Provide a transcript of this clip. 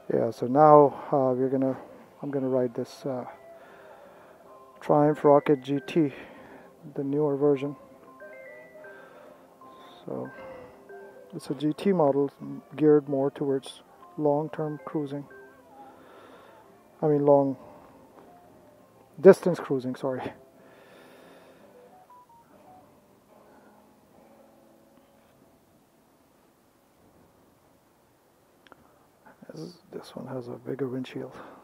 Yeah, so now I'm gonna ride this Triumph Rocket GT, the newer version. So it's a GT model geared more towards long-term cruising. I mean long distance cruising, sorry. This one has a bigger windshield.